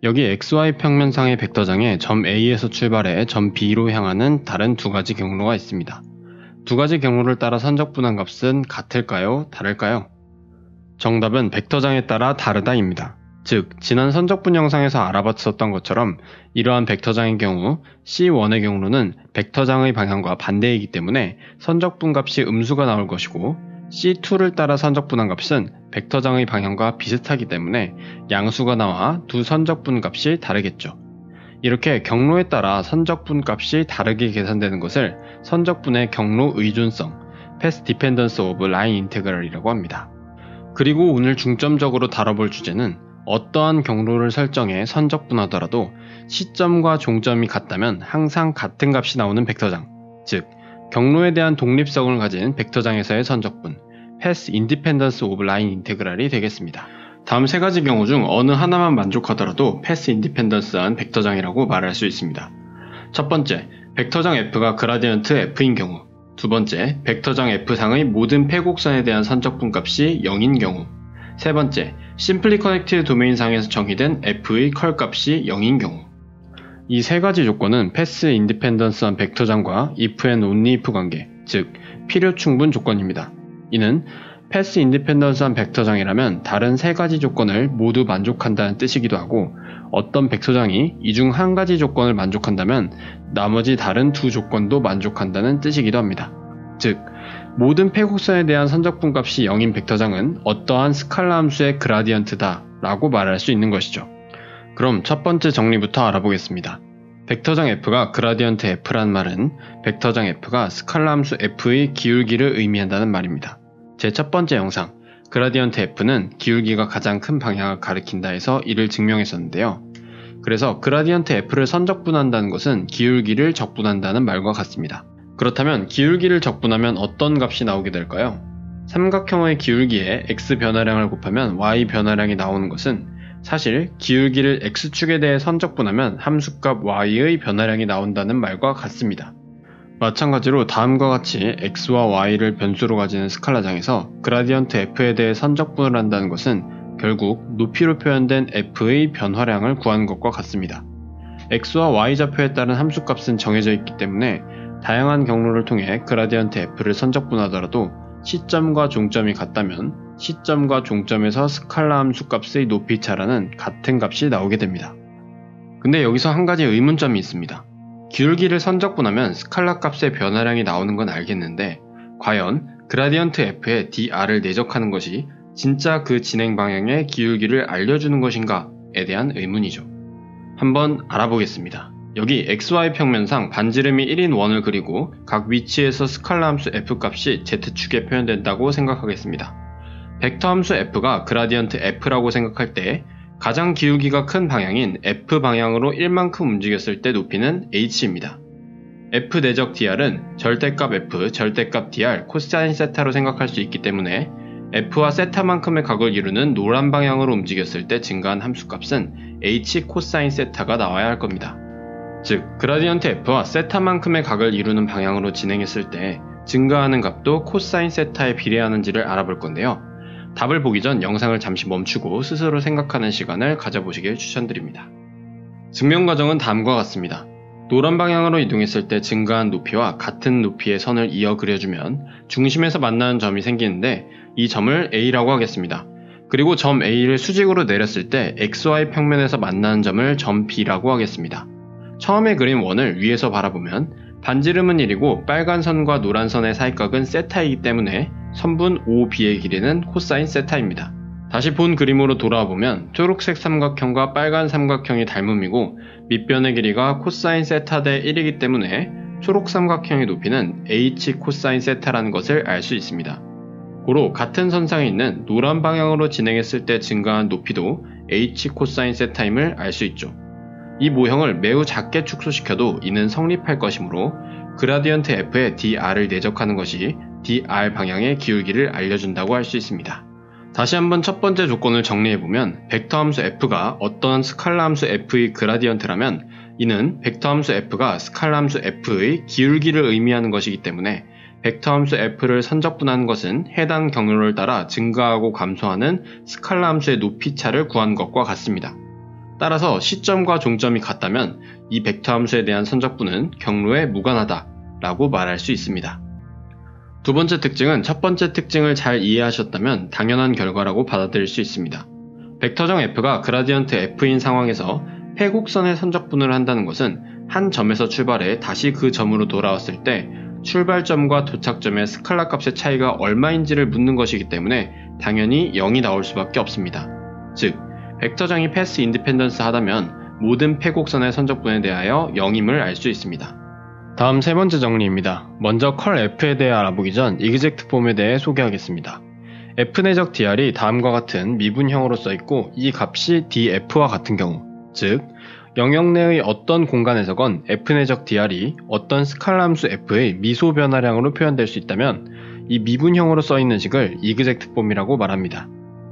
여기 XY 평면상의 벡터장에 점 A에서 출발해 점 B로 향하는 다른 두 가지 경로가 있습니다. 두 가지 경로를 따라 선적분한 값은 같을까요? 다를까요? 정답은 벡터장에 따라 다르다입니다. 즉, 지난 선적분 영상에서 알아봤었던 것처럼 이러한 벡터장의 경우 C1의 경로는 벡터장의 방향과 반대이기 때문에 선적분 값이 음수가 나올 것이고 C2를 따라 선적분한 값은 벡터장의 방향과 비슷하기 때문에 양수가 나와 두 선적분 값이 다르겠죠. 이렇게 경로에 따라 선적분 값이 다르게 계산되는 것을 선적분의 경로 의존성, Path Dependence of Line Integral이라고 합니다. 그리고 오늘 중점적으로 다뤄볼 주제는 어떠한 경로를 설정해 선적분하더라도 시점과 종점이 같다면 항상 같은 값이 나오는 벡터장, 즉 경로에 대한 독립성을 가진 벡터장에서의 선적분, Path Independence of Line Integral이 되겠습니다. 다음 세 가지 경우 중 어느 하나만 만족하더라도 Path Independence한 벡터장이라고 말할 수 있습니다. 첫 번째, 벡터장 F가 그라디언트 F인 경우. 두 번째, 벡터장 F상의 모든 패곡선에 대한 선적분 값이 0인 경우. 세 번째, 심플리 커넥티드 도메인상에서 정의된 F의 컬 값이 0인 경우. 이 세 가지 조건은 패스 인디펜던스한 벡터장과 if and only if 관계, 즉 필요 충분 조건입니다. 이는 패스 인디펜던스한 벡터장이라면 다른 세 가지 조건을 모두 만족한다는 뜻이기도 하고, 어떤 벡터장이 이 중 한 가지 조건을 만족한다면 나머지 다른 두 조건도 만족한다는 뜻이기도 합니다. 즉, 모든 패곡선에 대한 선적분 값이 0인 벡터장은 어떠한 스칼라 함수의 그라디언트다 라고 말할 수 있는 것이죠. 그럼 첫 번째 정리부터 알아보겠습니다. 벡터장 F가 그라디언트 F란 말은 벡터장 F가 스칼라 함수 F의 기울기를 의미한다는 말입니다. 제 첫 번째 영상, 그라디언트 F는 기울기가 가장 큰 방향을 가리킨다 해서 이를 증명했었는데요. 그래서 그라디언트 F를 선적분한다는 것은 기울기를 적분한다는 말과 같습니다. 그렇다면 기울기를 적분하면 어떤 값이 나오게 될까요? 삼각형의 기울기에 x 변화량을 곱하면 y 변화량이 나오는 것은 사실 기울기를 x축에 대해 선적분하면 함수값 y의 변화량이 나온다는 말과 같습니다. 마찬가지로 다음과 같이 x와 y를 변수로 가지는 스칼라장에서 그라디언트 f에 대해 선적분을 한다는 것은 결국 높이로 표현된 f의 변화량을 구하는 것과 같습니다. x와 y좌표에 따른 함수값은 정해져 있기 때문에 다양한 경로를 통해 그라디언트 f를 선적분하더라도 시점과 종점이 같다면 시점과 종점에서 스칼라 함수값의 높이차라는 같은 값이 나오게 됩니다. 근데 여기서 한 가지 의문점이 있습니다. 기울기를 선적분하면 스칼라 값의 변화량이 나오는 건 알겠는데 과연 그라디언트 f에 dr을 내적하는 것이 진짜 그 진행 방향의 기울기를 알려주는 것인가에 대한 의문이죠. 한번 알아보겠습니다. 여기 XY 평면상 반지름이 1인 원을 그리고 각 위치에서 스칼라 함수 F값이 Z축에 표현된다고 생각하겠습니다. 벡터 함수 F가 그라디언트 F라고 생각할 때 가장 기울기가 큰 방향인 F 방향으로 1만큼 움직였을 때 높이는 H입니다. F 내적 dr은 절대값 F, 절대값 dr, 코사인 세타로 생각할 수 있기 때문에 F와 세타만큼의 각을 이루는 노란 방향으로 움직였을 때 증가한 함수값은 H 코사인 세타가 나와야 할 겁니다. 즉, 그라디언트 F와 세타만큼의 각을 이루는 방향으로 진행했을 때 증가하는 값도 코사인 세타에 비례하는지를 알아볼 건데요. 답을 보기 전 영상을 잠시 멈추고 스스로 생각하는 시간을 가져보시길 추천드립니다. 증명 과정은 다음과 같습니다. 노란 방향으로 이동했을 때 증가한 높이와 같은 높이의 선을 이어 그려주면 중심에서 만나는 점이 생기는데 이 점을 A라고 하겠습니다. 그리고 점 A를 수직으로 내렸을 때 XY 평면에서 만나는 점을 점 B라고 하겠습니다. 처음에 그린 원을 위에서 바라보면 반지름은 1이고 빨간 선과 노란 선의 사이각은 세타이기 때문에 선분 OB의 길이는 코사인 세타입니다. 다시 본 그림으로 돌아와 보면 초록색 삼각형과 빨간 삼각형이 닮음이고 밑변의 길이가 코사인 세타 대 1이기 때문에 초록 삼각형의 높이는 H 코사인 세타라는 것을 알 수 있습니다. 고로 같은 선상에 있는 노란 방향으로 진행했을 때 증가한 높이도 H 코사인 세타임을 알 수 있죠. 이 모형을 매우 작게 축소시켜도 이는 성립할 것이므로 그라디언트 F에 dr을 내적하는 것이 dr 방향의 기울기를 알려준다고 할 수 있습니다. 다시 한번 첫 번째 조건을 정리해보면 벡터 함수 f가 어떤 스칼라 함수 f의 그라디언트라면 이는 벡터 함수 f가 스칼라 함수 f의 기울기를 의미하는 것이기 때문에 벡터 함수 f를 선적분하는 것은 해당 경로를 따라 증가하고 감소하는 스칼라 함수의 높이차를 구하는 것과 같습니다. 따라서 시점과 종점이 같다면 이 벡터 함수에 대한 선적분은 경로에 무관하다 라고 말할 수 있습니다. 두 번째 특징은 첫 번째 특징을 잘 이해하셨다면 당연한 결과라고 받아들일 수 있습니다. 벡터정 f가 그라디언트 f인 상황에서 폐곡선의 선적분을 한다는 것은 한 점에서 출발해 다시 그 점으로 돌아왔을 때 출발점과 도착점의 스칼라 값의 차이가 얼마인지를 묻는 것이기 때문에 당연히 0이 나올 수밖에 없습니다. 즉, 벡터정이 패스 인디펜던스 하다면 모든 폐곡선의 선적분에 대하여 0임을 알 수 있습니다. 다음 세 번째 정리입니다. 먼저 컬 f에 대해 알아보기 전 이그젝트 폼에 대해 소개하겠습니다. f 내적 dr이 다음과 같은 미분형으로 써있고 이 값이 df와 같은 경우, 즉 영역 내의 어떤 공간에서건 f 내적 dr이 어떤 스칼라 함수 f의 미소 변화량으로 표현될 수 있다면 이 미분형으로 써있는 식을 이그젝트 폼이라고 말합니다.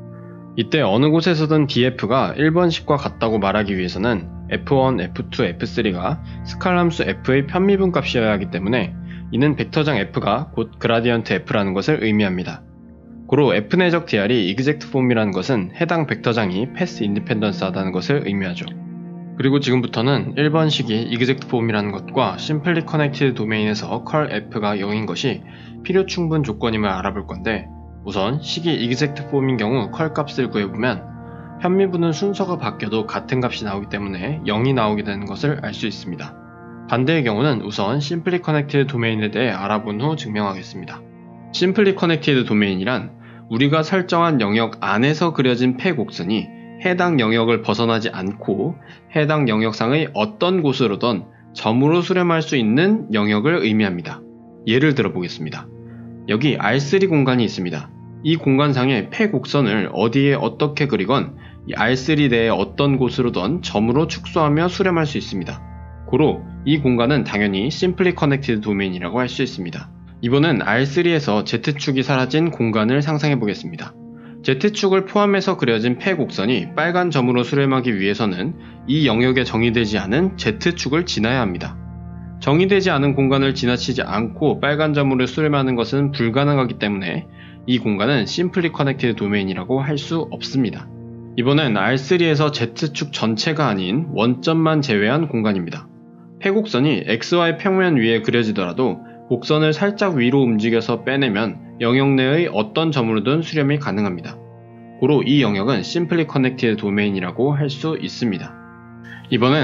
이때 어느 곳에서든 df가 1번식과 같다고 말하기 위해서는 f1, f2, f3가 스칼라 함수 f의 편미분 값이어야 하기 때문에 이는 벡터장 f가 곧 그라디언트 f라는 것을 의미합니다. 고로 f 내적 dr이 이그젝트 폼이라는 것은 해당 벡터장이 패스 인디펜던스 하다는 것을 의미하죠. 그리고 지금부터는 1번식이 이그젝트 폼이라는 것과 심플리 커넥티드 도메인에서 컬 f가 0인 것이 필요 충분 조건임을 알아볼 건데, 우선 식이 이그젝트 폼인 경우 컬 값을 구해보면 편미분은 순서가 바뀌어도 같은 값이 나오기 때문에 0이 나오게 되는 것을 알 수 있습니다. 반대의 경우는 우선 심플리 커넥티드 도메인에 대해 알아본 후 증명하겠습니다. 심플리 커넥티드 도메인이란 우리가 설정한 영역 안에서 그려진 폐곡선이 해당 영역을 벗어나지 않고 해당 영역상의 어떤 곳으로든 점으로 수렴할 수 있는 영역을 의미합니다. 예를 들어 보겠습니다. 여기 R3 공간이 있습니다. 이 공간상의 폐곡선을 어디에 어떻게 그리건 이 R3 내의 어떤 곳으로든 점으로 축소하며 수렴할 수 있습니다. 고로 이 공간은 당연히 심플리 커넥티드 도메인이라고 할 수 있습니다. 이번엔 R3에서 Z축이 사라진 공간을 상상해 보겠습니다. Z축을 포함해서 그려진 폐곡선이 빨간 점으로 수렴하기 위해서는 이 영역에 정의되지 않은 Z축을 지나야 합니다. 정의되지 않은 공간을 지나치지 않고 빨간 점으로 수렴하는 것은 불가능하기 때문에 이 공간은 심플리 커넥티드 도메인이라고 할 수 없습니다. 이번엔 R3에서 Z축 전체가 아닌 원점만 제외한 공간입니다. 폐곡선이 XY 평면 위에 그려지더라도 곡선을 살짝 위로 움직여서 빼내면 영역 내의 어떤 점으로든 수렴이 가능합니다. 고로 이 영역은 심플리 커넥티드 도메인이라고 할 수 있습니다. 이번엔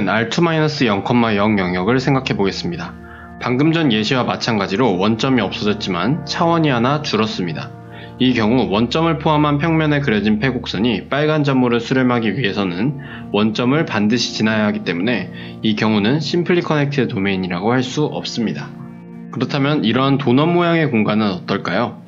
R2-0,0 영역을 생각해 보겠습니다. 방금 전 예시와 마찬가지로 원점이 없어졌지만 차원이 하나 줄었습니다. 이 경우 원점을 포함한 평면에 그려진 폐곡선이 빨간 점으로 수렴하기 위해서는 원점을 반드시 지나야 하기 때문에 이 경우는 심플리 커넥티드 도메인이라고 할 수 없습니다. 그렇다면 이러한 도넛 모양의 공간은 어떨까요?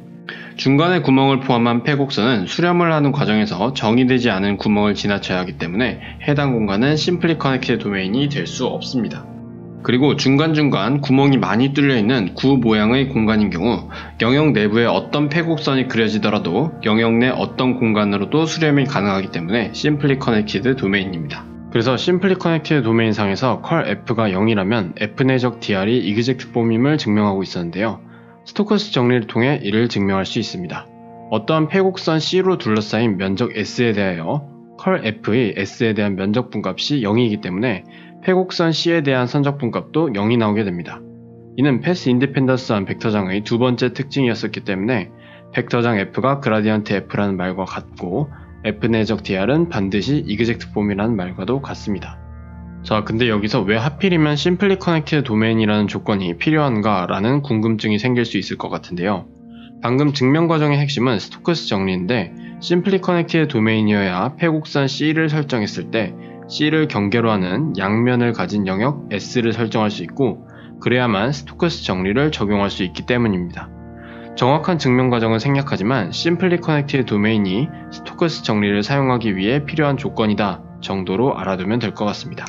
중간에 구멍을 포함한 폐곡선은 수렴을 하는 과정에서 정의되지 않은 구멍을 지나쳐야 하기 때문에 해당 공간은 심플리 커넥티드 도메인이 될 수 없습니다. 그리고 중간중간 구멍이 많이 뚫려있는 구 모양의 공간인 경우 영역 내부에 어떤 폐곡선이 그려지더라도 영역 내 어떤 공간으로도 수렴이 가능하기 때문에 심플리 커넥티드 도메인입니다. 그래서 심플리 커넥티드 도메인 상에서 컬 f가 0이라면 f 내적 dr이 이그젝트 폼임을 증명하고 있었는데요. 스토커스 정리를 통해 이를 증명할 수 있습니다. 어떠한 폐곡선 C로 둘러싸인 면적 S에 대하여 컬 f의 S에 대한 면적 분값이 0이기 때문에 폐곡선 C에 대한 선적 분값도 0이 나오게 됩니다. 이는 패스 인디펜던스한 벡터장의 두 번째 특징이었기 때문에 벡터장 f가 그라디언트 f라는 말과 같고 f 내적 dr은 반드시 이그젝트 폼이라는 말과도 같습니다. 자, 근데 여기서 왜 하필이면 심플리 커넥티드 도메인이라는 조건이 필요한가 라는 궁금증이 생길 수 있을 것 같은데요. 방금 증명 과정의 핵심은 스토커스 정리인데 심플리 커넥티드 도메인이어야 폐곡선 C를 설정했을 때 C를 경계로 하는 양면을 가진 영역 S를 설정할 수 있고 그래야만 스토커스 정리를 적용할 수 있기 때문입니다. 정확한 증명 과정은 생략하지만 심플리 커넥티드 도메인이 스토커스 정리를 사용하기 위해 필요한 조건이다 정도로 알아두면 될 것 같습니다.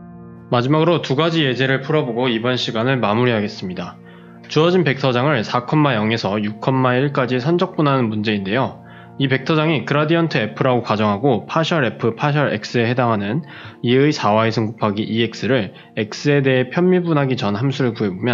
마지막으로 두 가지 예제를 풀어보고 이번 시간을 마무리하겠습니다. 주어진 벡터장을 4,0에서 6,1까지 선적분하는 문제인데요. 이 벡터장이 그라디언트 f라고 가정하고 파셜 f, 파셜 x에 해당하는 2의 4y승 곱하기 2x를 x에 대해 편미분하기 전 함수를 구해보면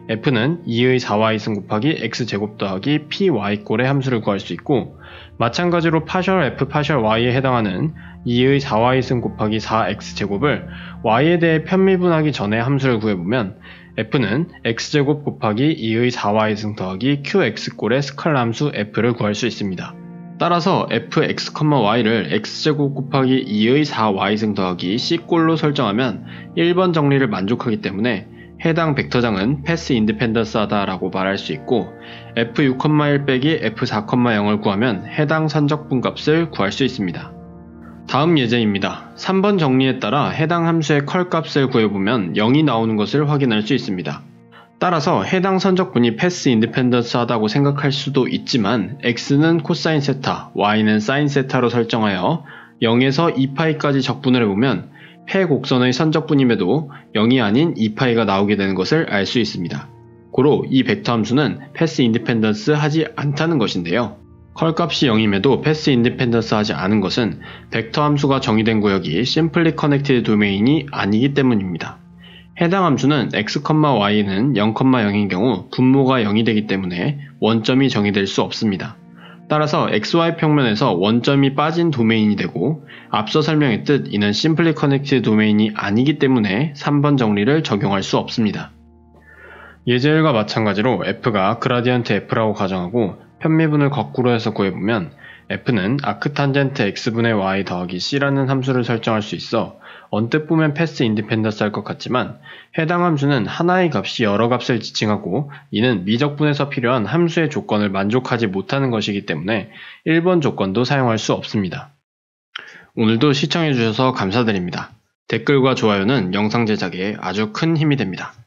f는 2의 4y승 곱하기 x제곱 더하기 py꼴의 함수를 구할 수 있고, 마찬가지로 파셜 f 파셜 y에 해당하는 2의 4y승 곱하기 4x제곱을 y에 대해 편미분하기 전에 함수를 구해보면 f는 x제곱 곱하기 2의 4y승 더하기 qx꼴의 스칼라 함수 f를 구할 수 있습니다. 따라서 fx, y를 x제곱 곱하기 2의 4y승 더하기 c꼴로 설정하면 1번 정리를 만족하기 때문에 해당 벡터장은 패스 인디펜던스하다 라고 말할 수 있고, f6,1 빼기 f4,0을 구하면 해당 선적분 값을 구할 수 있습니다. 다음 예제입니다. 3번 정리에 따라 해당 함수의 컬 값을 구해보면 0이 나오는 것을 확인할 수 있습니다. 따라서 해당 선적분이 패스 인디펜던스 하다고 생각할 수도 있지만 x는 코사인 세타, y는 사인 세타로 설정하여 0에서 2파이까지 적분을 해보면 패 곡선의 선적분임에도 0이 아닌 2파이가 나오게 되는 것을 알 수 있습니다. 고로 이 벡터 함수는 패스 인디펜던스 하지 않다는 것인데요. 컬 값이 0임에도 패스 인디펜던스 하지 않은 것은 벡터 함수가 정의된 구역이 심플리 커넥티드 도메인이 아니기 때문입니다. 해당 함수는 x, y는 0, 0인 경우 분모가 0이 되기 때문에 원점이 정의될 수 없습니다. 따라서 xy 평면에서 원점이 빠진 도메인이 되고, 앞서 설명했듯 이는 심플리 커넥티드 도메인이 아니기 때문에 3번 정리를 적용할 수 없습니다. 예제 1과 마찬가지로 f가 그라디언트 f라고 가정하고 편미분을 거꾸로 해서 구해보면 f는 아크탄젠트 x분의 y 더하기 c라는 함수를 설정할 수 있어 언뜻 보면 패스 인디펜던스 할 것 같지만, 해당 함수는 하나의 값이 여러 값을 지칭하고 이는 미적분에서 필요한 함수의 조건을 만족하지 못하는 것이기 때문에 1번 조건도 사용할 수 없습니다. 오늘도 시청해주셔서 감사드립니다. 댓글과 좋아요는 영상 제작에 아주 큰 힘이 됩니다.